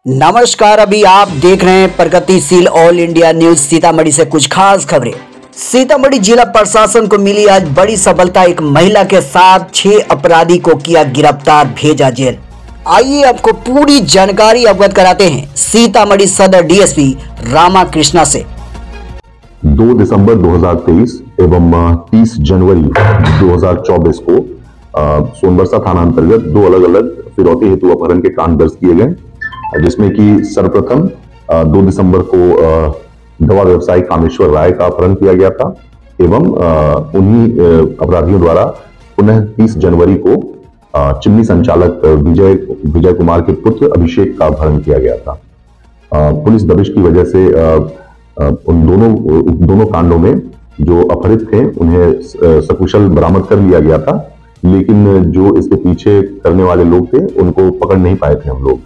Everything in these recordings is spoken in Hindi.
नमस्कार, अभी आप देख रहे हैं प्रगतिशील ऑल इंडिया न्यूज सीतामढ़ी से कुछ खास खबरें। सीतामढ़ी जिला प्रशासन को मिली आज बड़ी सफलता। एक महिला के साथ 6 अपराधी को किया गिरफ्तार, भेजा जेल। आइए आपको पूरी जानकारी अवगत कराते हैं सीतामढ़ी सदर डीएसपी रामा कृष्णा से। 2 दिसंबर 2023 एवं 30 जनवरी 2024 को सोनबरसा थाना अंतर्गत 2 अलग अलग फिरौती हेतु अपहरण के कांड दर्ज किए गए, जिसमें कि सर्वप्रथम 2 दिसंबर को दवा व्यवसायी कामेश्वर राय का अपहरण किया गया था एवं उन्हीं अपराधियों द्वारा पुनः 30 जनवरी को चिमनी संचालक विजय कुमार के पुत्र अभिषेक का अपहरण किया गया था। पुलिस दबिश की वजह से उन दोनों कांडों में जो अपहरित थे उन्हें सकुशल बरामद कर लिया गया था, लेकिन जो इसके पीछे करने वाले लोग थे उनको पकड़ नहीं पाए थे हम लोग।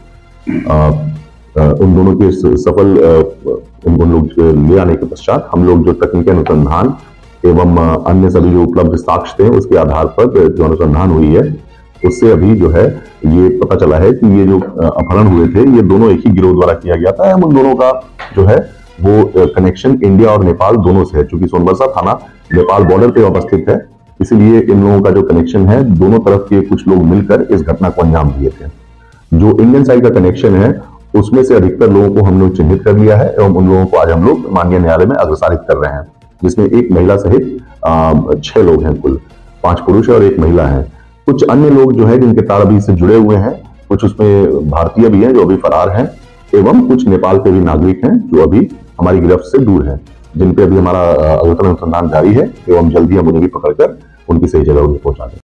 उन दोनों के सफल उन लोग ले आने के पश्चात हम लोग जो तकनीकी अनुसंधान एवं अन्य सभी जो उपलब्ध साक्ष्य थे उसके आधार पर जो अनुसंधान हुई है उससे अभी जो है ये पता चला है कि ये जो अपहरण हुए थे ये दोनों एक ही गिरोह द्वारा किया गया था। उन दोनों का जो है वो कनेक्शन इंडिया और नेपाल दोनों से है। चूंकि सोनबरसा थाना नेपाल बॉर्डर पे अवस्थित है, इसीलिए इन लोगों का जो कनेक्शन है दोनों तरफ के कुछ लोग मिलकर इस घटना को अंजाम दिए थे। जो इंडियन साइड का कनेक्शन है उसमें से अधिकतर लोगों को हम लोग चिन्हित कर लिया है एवं उन लोगों को आज हम लोग माननीय न्यायालय में अग्रसारित कर रहे हैं, जिसमें एक महिला सहित 6 लोग हैं, कुल 5 पुरुष और 1 महिला है। कुछ अन्य लोग जो है जिनके तार अभी से जुड़े हुए हैं, कुछ उसमें भारतीय भी हैं जो अभी फरार हैं एवं कुछ नेपाल के भी नागरिक हैं जो अभी हमारी गिरफ्त से दूर हैं, जिन पे अभी हमारा अनुसंधान जारी है एवं जल्दी हम उन्हें भी पकड़कर उनकी सही जगह उन्हें पहुंचा दें।